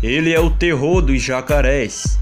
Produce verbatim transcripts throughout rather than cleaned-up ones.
Ele é o terror dos jacarés.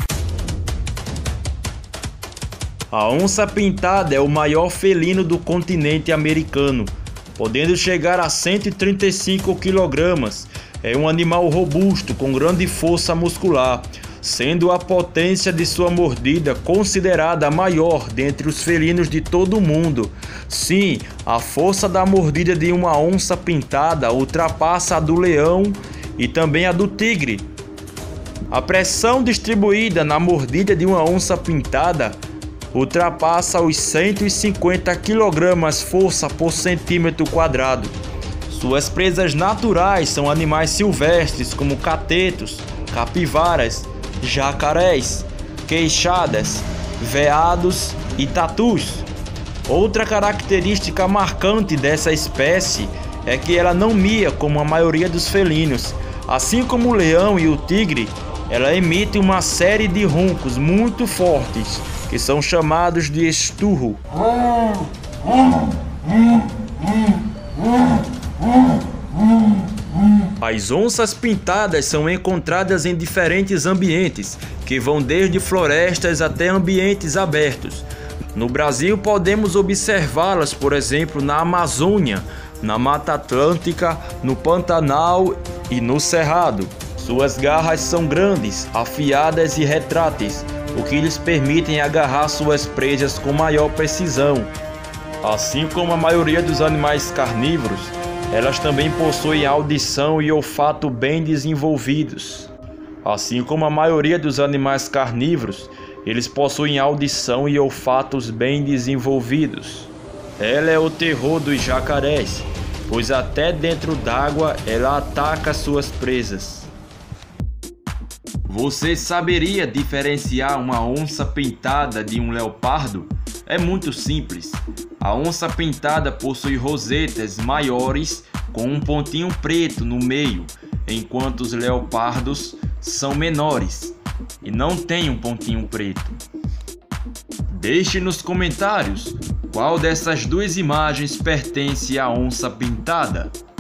A onça-pintada é o maior felino do continente americano, podendo chegar a cento e trinta e cinco quilogramas. É um animal robusto com grande força muscular, sendo a potência de sua mordida considerada a maior dentre os felinos de todo o mundo. Sim, a força da mordida de uma onça-pintada ultrapassa a do leão e também a do tigre. A pressão distribuída na mordida de uma onça-pintada ultrapassa os cento e cinquenta quilogramas força por centímetro quadrado. Suas presas naturais são animais silvestres como catetos, capivaras, jacarés, queixadas, veados e tatus. Outra característica marcante dessa espécie é que ela não mia como a maioria dos felinos. Assim como o leão e o tigre, ela emite uma série de roncos muito fortes, que são chamados de esturro. As onças pintadas são encontradas em diferentes ambientes, que vão desde florestas até ambientes abertos. No Brasil podemos observá-las, por exemplo, na Amazônia, na Mata Atlântica, no Pantanal e no Cerrado. Suas garras são grandes, afiadas e retráteis, o que lhes permitem agarrar suas presas com maior precisão. Assim como a maioria dos animais carnívoros, elas também possuem audição e olfato bem desenvolvidos. Assim como a maioria dos animais carnívoros, eles possuem audição e olfatos bem desenvolvidos. Ela é o terror dos jacarés, pois até dentro d'água ela ataca suas presas. Você saberia diferenciar uma onça pintada de um leopardo? É muito simples. A onça pintada possui rosetas maiores com um pontinho preto no meio, enquanto os leopardos são menores e não têm um pontinho preto. Deixe nos comentários qual dessas duas imagens pertence à onça pintada.